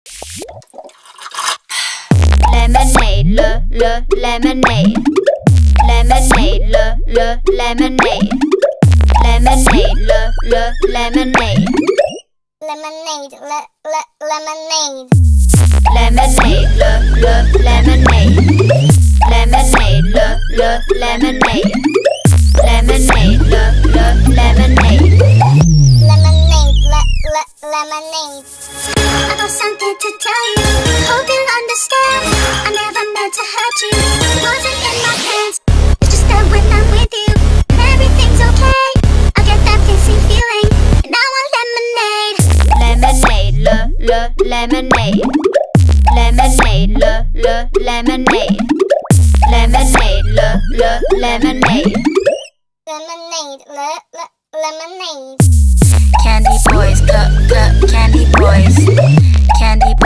Lemonade, lemonade. Lemonade, lemonade. Lemonade, lemonade. Lemonade, lemonade. Lemonade, lemonade. Lemonade, lemonade. Lemonade, lemonade. Lemonade. I got something to tell you. Hope you'll understand. I never meant to hurt you. It wasn't in my plans. It's just that when I'm with you, everything's okay. I get that kissing feeling, and I want lemonade. Lemonade, lemonade. Lemonade, lemonade. Lemonade, lemonade. Lemonade, lemonade. Candy boys, candy boys. Candy